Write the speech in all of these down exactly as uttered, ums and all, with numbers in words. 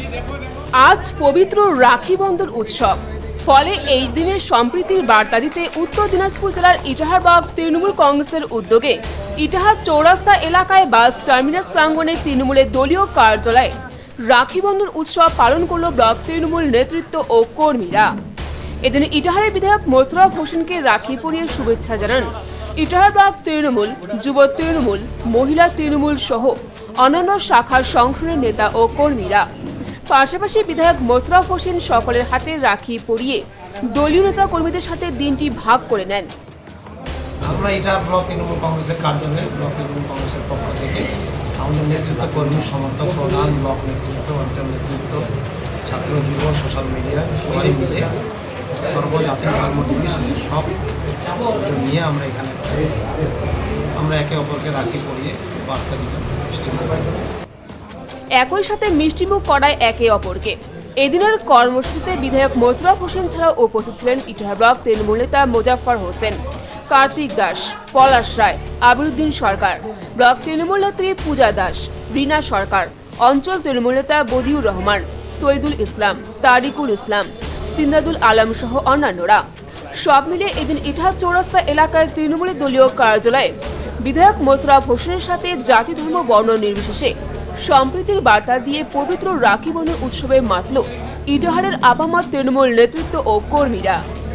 আজ পবিত্র রাখি বন্ধন উৎসব, ফলে এই দিনে সম্প্রীতির বার্তা দিতে উত্তর দিনাজপুর জেলার ইটাহারবাগ তৃণমূল কংগ্রেসের উদ্যোগে ইটাহার চৌরাস্তা এলাকায় বাস টার্মিনাস প্রাঙ্গণে তৃণমূলের দলীয় কার্যালয়ে রাখি বন্ধন উৎসব পালন করল ব্লক তৃণমূল নেতৃত্ব ও কর্মীরা। এদিন ইটাহারের বিধায়ক মোশাররফ হোসেনকে রাখি পরিয়ে শুভেচ্ছা জানান ইটাহারবাগ তৃণমূল, যুব তৃণমূল, মহিলা তৃণমূল সহ অন্যান্য শাখার সংগঠনের নেতা ও কর্মীরা। পাশাপাশি বিধায়ক মোশাররফ হোসেন সকলের হাতে রাখি পরিয়ে দলীয় নেতা কর্মীদের সাথে দিনটি ভাগ করে নেন। আমরা এটা ব্লক তৃণমূল কংগ্রেসের কার্যালয়ে ব্লক তৃণমূল কংগ্রেসের পক্ষ থেকে আমাদের নেতৃত্ব, কর্মী, সমর্থক, প্রধান, ব্লক নেতৃত্ব, অঞ্চল নেতৃত্ব, ছাত্র, যুব, সোশ্যাল মিডিয়া সবাই মিলে সর্বজাতি ধর্ম নির্বিশেষে সব নিয়ে আমরা এখানে আমরা একে অপরকে রাখি পরিয়ে বার্তা দিলাম, মিষ্টিমুখ। একই সাথে মিষ্টিমুখ করায় একে অপরকে। এদিনের কর্মসূচিতে বিধায়ক মোশাররফ হোসেন ছাড়াও উপস্থিত ছিলেন ইটাহার ব্লক তৃণমূল নেতা মোজাফফর হোসেন, কার্তিক দাস, পলাশ রায়, আবিরুদ্দিন সরকার, ব্লক তৃণমূল নেত্রী পূজা দাস, রীনা সরকার, অঞ্চল তৃণমূল নেতা বদিউর রহমান, সৈদুল ইসলাম, তারিকুল ইসলাম, সিন্দাদুল আলম সহ অন্যান্যরা। সব মিলিয়ে এদিন ইটাহার চৌরাস্তা এলাকায় তৃণমূলের দলীয় কার্যালয়ে বিধায়ক মোশাররফ হোসেনের সাথে জাতি, ধর্ম, বর্ণ নির্বিশেষে সম্প্রীতির বার্তা দিয়ে পবিত্র রাখি বন্ধন উৎসবে মাতল ইটাহারের আপামর তৃণমূল নেতৃত্ব ও কর্মীরা।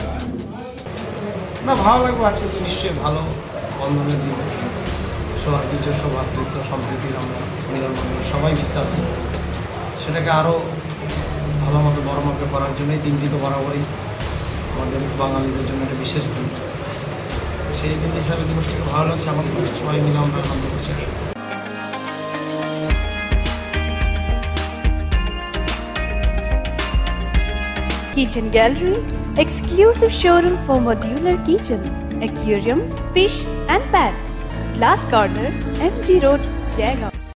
না, ভালো লাগবে। আজকে তো নিশ্চয়ই ভালো বন্ধনের দিন, সৌহার্দ্য, সৌভ্রাতৃত্ব, সম্প্রীতির আমরা মিলন বন্ধনে সবাই বিশ্বাসী। সেটাকে আরও ভালো মতো বড় মাপে করার জন্যই দিনটি তো বরাবরই আমাদের বাঙালিদের জন্য একটা বিশেষ দিন। সেই দিন হিসাবে দিবসটাকে ভালো লাগছে, আমাদের সবাই মিলে আমরা আনন্দ করছি। Kitchen Gallery, exclusive showroom for modular kitchen, aquarium, fish and pets. Glass Corner, M G Road, Jaigaon.